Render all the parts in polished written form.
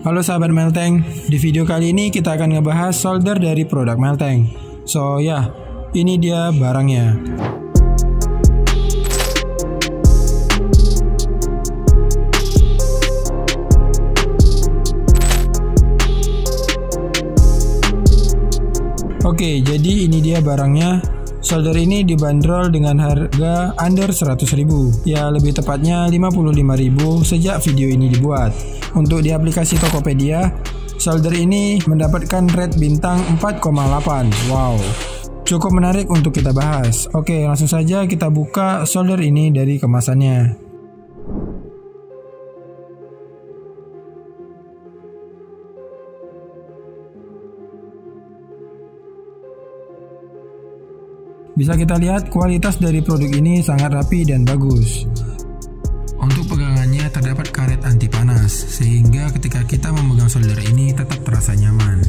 Halo sahabat Melteng, di video kali ini kita akan ngebahas solder dari produk Melteng. So ya, ini dia barangnya. Oke, jadi ini dia barangnya. Solder ini dibanderol dengan harga under 100.000, ya lebih tepatnya 55.000 sejak video ini dibuat. Untuk di aplikasi Tokopedia, solder ini mendapatkan rate bintang 4,8. Wow, cukup menarik untuk kita bahas. Oke, langsung saja kita buka solder ini dari kemasannya. Bisa kita lihat kualitas dari produk ini sangat rapi dan bagus. Untuk pegangannya terdapat karet anti panas, sehingga ketika kita memegang solder ini tetap terasa nyaman.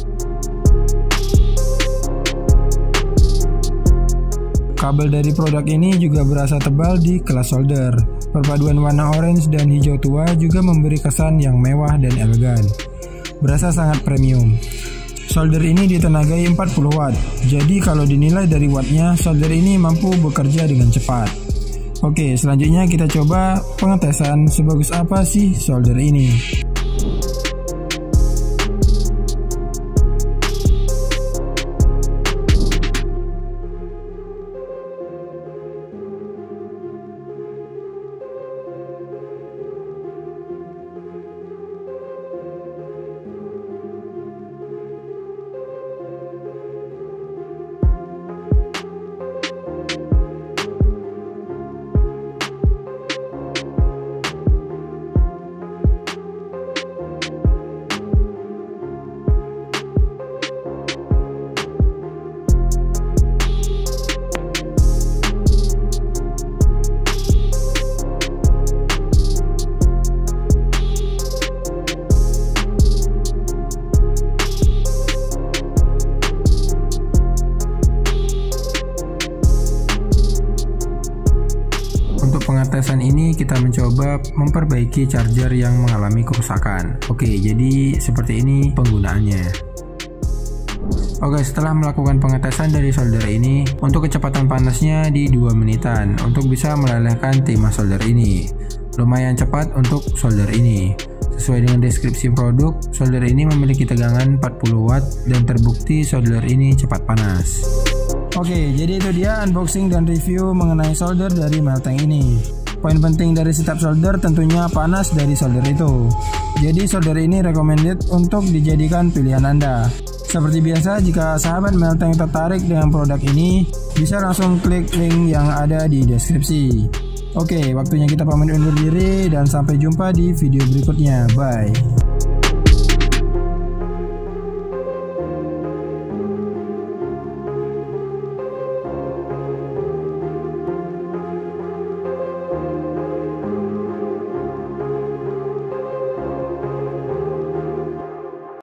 Kabel dari produk ini juga berasa tebal di kelas solder. Perpaduan warna orange dan hijau tua juga memberi kesan yang mewah dan elegan. Berasa sangat premium. Solder ini ditenagai 40 watt, jadi kalau dinilai dari wattnya, solder ini mampu bekerja dengan cepat. Oke, selanjutnya kita coba pengetesan sebagus apa sih solder ini. Untuk pengetesan ini kita mencoba memperbaiki charger yang mengalami kerusakan. Oke, jadi seperti ini penggunaannya. Oke, setelah melakukan pengetesan dari solder ini, untuk kecepatan panasnya di 2 menitan untuk bisa melelehkan timah solder ini. Lumayan cepat untuk solder ini. Sesuai dengan deskripsi produk, solder ini memiliki tegangan 40 watt dan terbukti solder ini cepat panas. Oke, jadi itu dia unboxing dan review mengenai solder dari Melteng ini. Poin penting dari setiap solder tentunya panas dari solder itu. Jadi solder ini recommended untuk dijadikan pilihan Anda. Seperti biasa, jika sahabat Melteng tertarik dengan produk ini, bisa langsung klik link yang ada di deskripsi. Oke, waktunya kita pamit undur diri dan sampai jumpa di video berikutnya. Bye.